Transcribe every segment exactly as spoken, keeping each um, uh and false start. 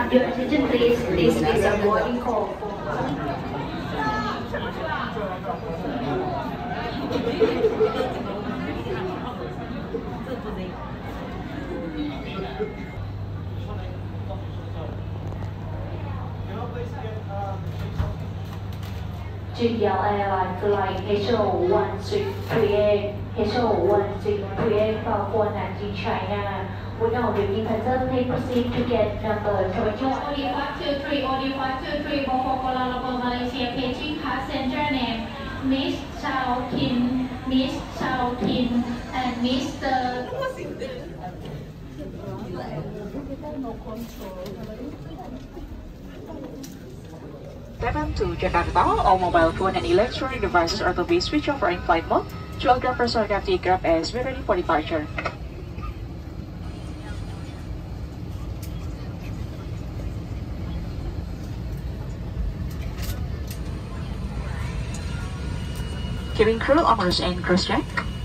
Your attention please, this is a boarding call. J D L Airline flight H O one six three eight, H O one six three eight for Guangzhou, China. Would now repeat passenger, please proceed to get number twenty-one. Audio five two three, Audio five two three, Bangkok, Kuala Lumpur, Malaysia, catching passenger name Miss Chao Tin, Miss Chao Tin, and Mister Seven to Jakarta, all mobile phone and electronic devices are to be switched off or in flight mode. To all grabbers or grab grab as we're ready for departure. Cabin crew, armors and cross check.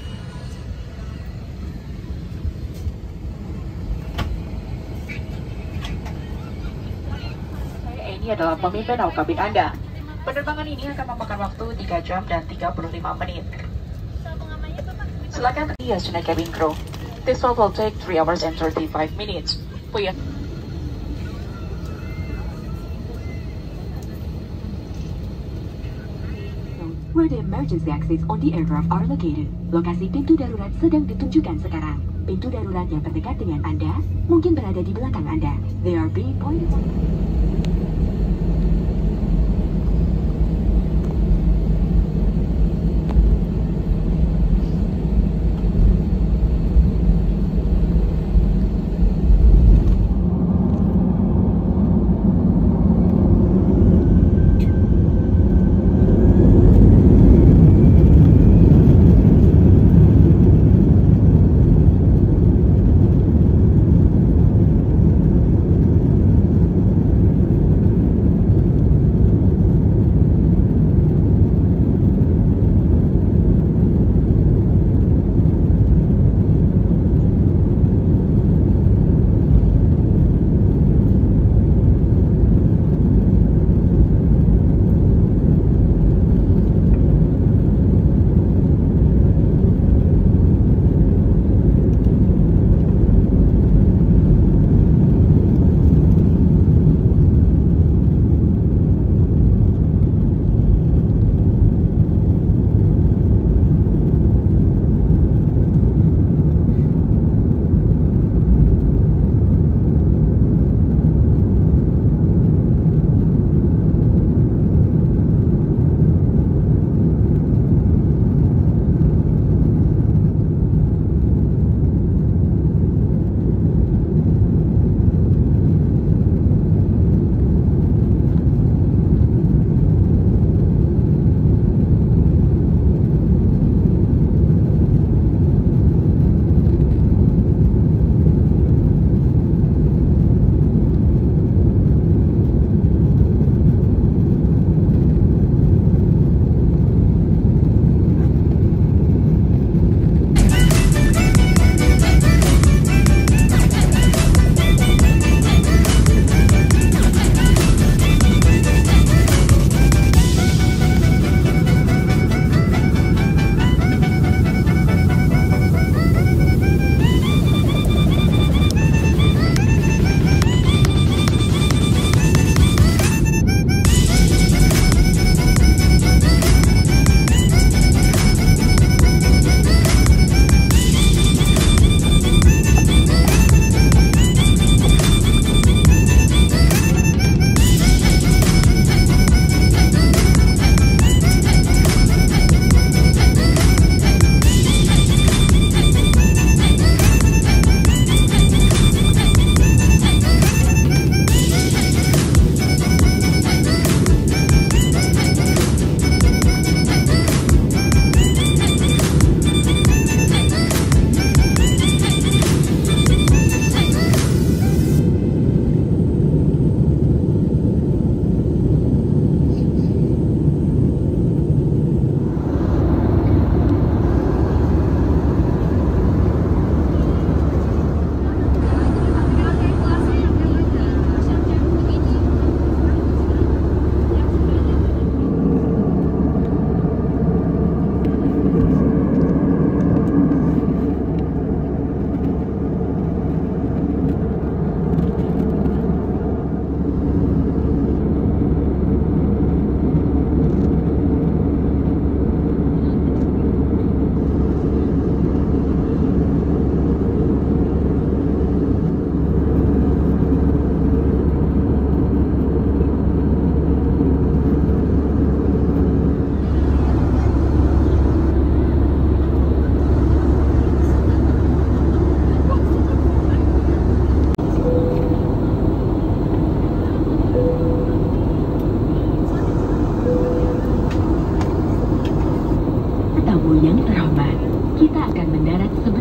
Ini adalah pemimpin awak kabin Anda. Penerbangan ini akan memakan waktu tiga jam dan tiga puluh lima menit. Silakan yes, naik cabin crew. This flight will take three hours and thirty-five minutes. For your where the emergency exits on the aircraft are located. Lokasi pintu darurat sedang ditunjukkan sekarang. Pintu darurat yang terdekat dengan Anda mungkin berada di belakang Anda. They are being pointed. Tamu yang terhormat, kita akan mendarat sebentar.